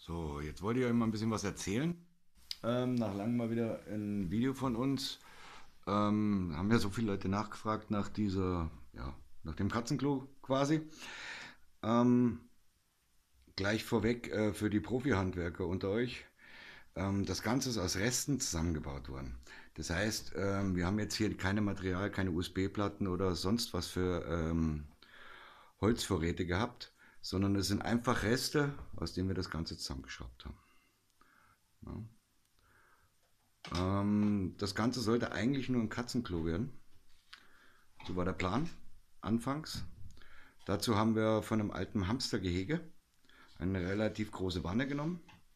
So, jetzt wollte ich euch mal ein bisschen was erzählen. Nach langem mal wieder ein Video von uns. Haben ja so viele Leute nachgefragt nach nach dem Katzenklo quasi. Ähm, Gleich vorweg für die Profi-Handwerker unter euch. Das Ganze ist aus Resten zusammengebaut worden. Das heißt, wir haben jetzt hier keine Material, keine USB-Platten oder sonst was für Holzvorräte gehabt, sondern es sind einfach Reste, aus denen wir das Ganze zusammengeschraubt haben. Ja. Das Ganze sollte eigentlich nur ein Katzenklo werden. So war der Plan anfangs. Dazu haben wir von einem alten Hamstergehege eine relativ große Wanne genommen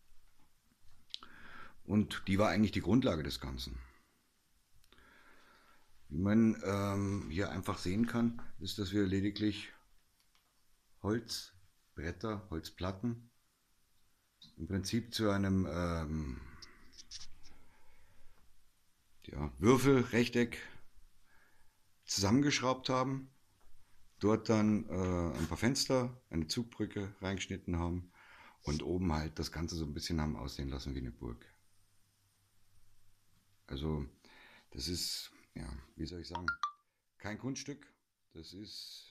und die war eigentlich die Grundlage des Ganzen. Wie man hier einfach sehen kann, ist, dass wir lediglich Holzbretter, Holzplatten im Prinzip zu einem Würfelrechteck zusammengeschraubt haben. Dort dann ein paar Fenster, eine Zugbrücke reingeschnitten haben und oben halt das Ganze so ein bisschen haben aussehen lassen wie eine Burg. Also das ist, ja, wie soll ich sagen, kein Kunststück. Das ist,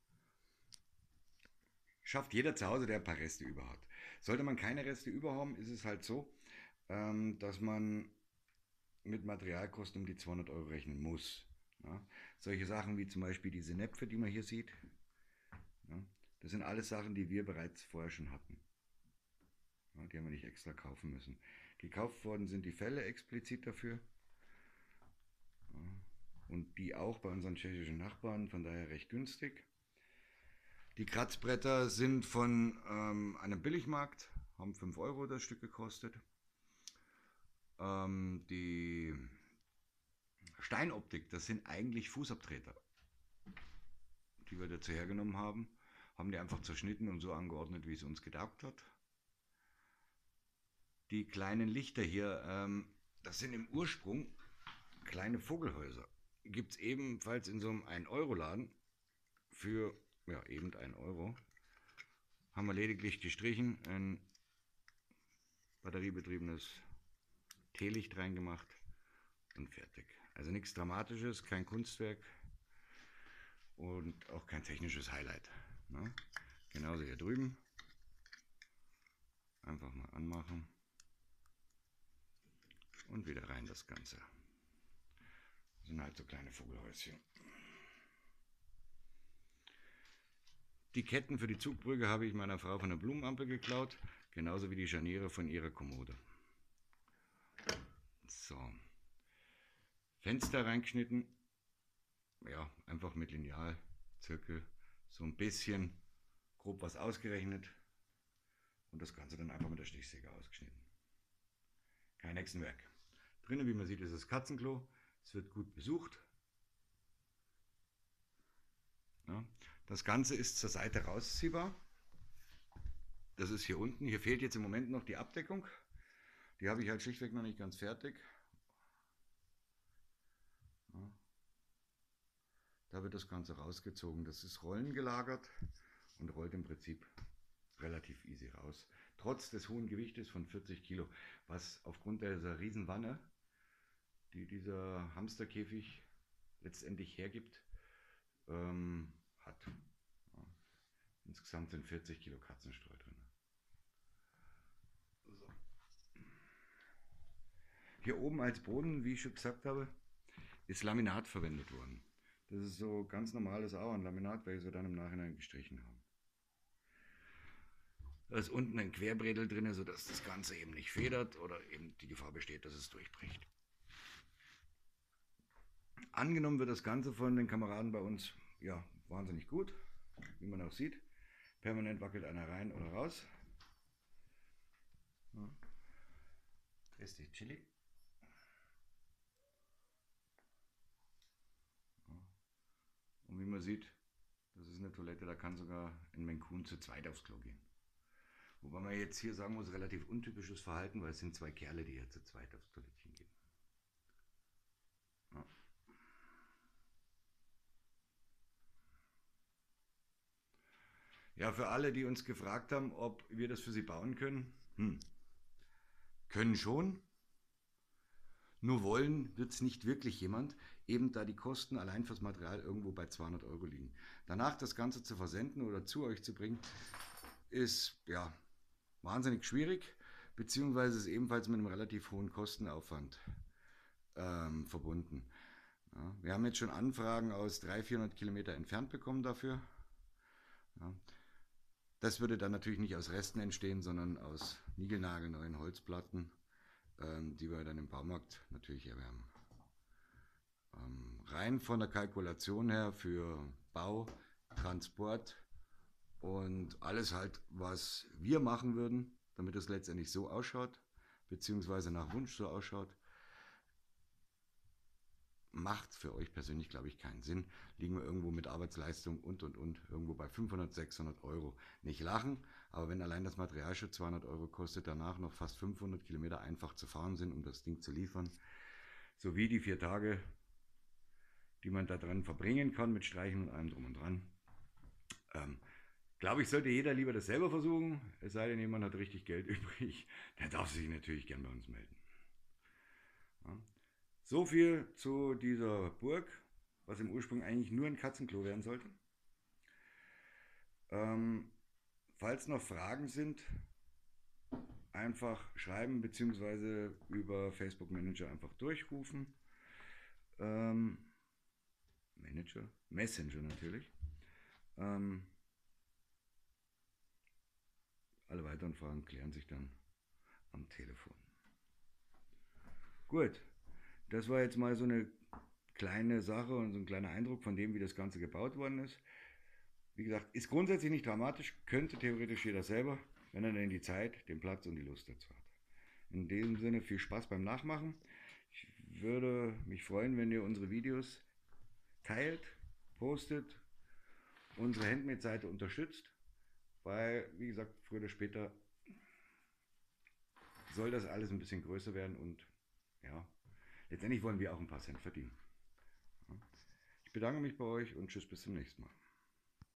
schafft jeder zu Hause, der ein paar Reste über hat. Sollte man keine Reste über haben, ist es halt so, dass man mit Materialkosten um die 200 € rechnen muss. Ja? Solche Sachen wie zum Beispiel diese Näpfe, die man hier sieht, ja? Das sind alles Sachen, die wir bereits vorher schon hatten. Ja, die haben wir nicht extra kaufen müssen. Gekauft worden sind die Felle explizit dafür. Ja, und die auch bei unseren tschechischen Nachbarn, von daher recht günstig. Die Kratzbretter sind von einem Billigmarkt, haben 5 € das Stück gekostet. Die Steinoptik, das sind eigentlich Fußabtreter, die wir dazu hergenommen haben. Haben die einfach zerschnitten und so angeordnet, wie es uns getaugt hat. Die kleinen Lichter hier, das sind im Ursprung kleine Vogelhäuser. Gibt es ebenfalls in so einem 1-Euro-Laden für ja, eben 1 €. Haben wir lediglich gestrichen, ein batteriebetriebenes Teelicht reingemacht und fertig. Also nichts Dramatisches, kein Kunstwerk und auch kein technisches Highlight. Ne? Genauso hier drüben. Einfach mal anmachen und wieder rein das Ganze. Das sind halt so kleine Vogelhäuschen. Die Ketten für die Zugbrücke habe ich meiner Frau von der Blumenampel geklaut, genauso wie die Scharniere von ihrer Kommode. So, Fenster reingeschnitten, ja, einfach mit Lineal, Zirkel, so ein bisschen grob was ausgerechnet und das Ganze dann einfach mit der Stichsäge ausgeschnitten. Kein Hexenwerk. Drinnen, wie man sieht, ist das Katzenklo, es wird gut besucht. Ja, das Ganze ist zur Seite rausziehbar. Das ist hier unten. Hier fehlt jetzt im Moment noch die Abdeckung. Die habe ich halt schlichtweg noch nicht ganz fertig. Ja, da wird das Ganze rausgezogen. Das ist rollengelagert und rollt im Prinzip relativ easy raus. Trotz des hohen Gewichtes von 40 Kilo, was aufgrund dieser Riesenwanne, die dieser Hamsterkäfig letztendlich hergibt, hat. Ja. Insgesamt sind 40 Kilo Katzenstreu drin. So. Hier oben als Boden, wie ich schon gesagt habe, ist Laminat verwendet worden. Das ist so ganz normales Auernlaminat, welches wir dann im Nachhinein gestrichen haben. Da ist unten ein Querbredel drin, sodass das Ganze eben nicht federt oder eben die Gefahr besteht, dass es durchbricht. Angenommen wird das Ganze von den Kameraden bei uns ja wahnsinnig gut, wie man auch sieht. Permanent wackelt einer rein oder raus. Ja. Drehst dich Chili. Ja. Und wie man sieht, das ist eine Toilette, da kann sogar ein Maine Coon zu zweit aufs Klo gehen. Wobei man jetzt hier sagen muss, relativ untypisches Verhalten, weil es sind zwei Kerle, die hier zu zweit aufs Toilettchen gehen. Ja. Ja, für alle, die uns gefragt haben, ob wir das für sie bauen können, können schon, nur wollen wird es nicht wirklich jemand, eben da die Kosten allein fürs Material irgendwo bei 200 Euro liegen. Danach das Ganze zu versenden oder zu euch zu bringen, ist ja wahnsinnig schwierig, beziehungsweise ist ebenfalls mit einem relativ hohen Kostenaufwand verbunden. Ja, wir haben jetzt schon Anfragen aus 300-400 Kilometer entfernt bekommen dafür. Ja, das würde dann natürlich nicht aus Resten entstehen, sondern aus niegelnagelneuen Holzplatten, die wir dann im Baumarkt natürlich erwärmen. Rein von der Kalkulation her für Bau, Transport und alles halt, was wir machen würden, damit es letztendlich so ausschaut, beziehungsweise nach Wunsch so ausschaut, macht für euch persönlich, glaube ich, keinen Sinn. Liegen wir irgendwo mit Arbeitsleistung und, irgendwo bei 500, 600 Euro. Nicht lachen, aber wenn allein das Material schon 200 Euro kostet, danach noch fast 500 Kilometer einfach zu fahren sind, um das Ding zu liefern, sowie die 4 Tage, die man da dran verbringen kann, mit Streichen und allem drum und dran, glaube ich, sollte jeder lieber das selber versuchen, es sei denn, jemand hat richtig Geld übrig, der darf sich natürlich gern bei uns melden. Ja. So viel zu dieser Burg, was im Ursprung eigentlich nur ein Katzenklo werden sollte. Falls noch Fragen sind, einfach schreiben bzw. über Facebook Manager einfach durchrufen. Messenger natürlich. Alle weiteren Fragen klären sich dann am Telefon. Gut, das war jetzt mal so eine kleine Sache und so ein kleiner Eindruck von dem, wie das Ganze gebaut worden ist. Wie gesagt, ist grundsätzlich nicht dramatisch, könnte theoretisch jeder selber, wenn er denn die Zeit, den Platz und die Lust dazu hat. In diesem Sinne viel Spaß beim Nachmachen. Ich würde mich freuen, wenn ihr unsere Videos teilt, postet, unsere Handmade-Seite unterstützt, weil, wie gesagt, früher oder später soll das alles ein bisschen größer werden und ja, letztendlich wollen wir auch ein paar Cent verdienen. Ich bedanke mich bei euch und tschüss, bis zum nächsten Mal.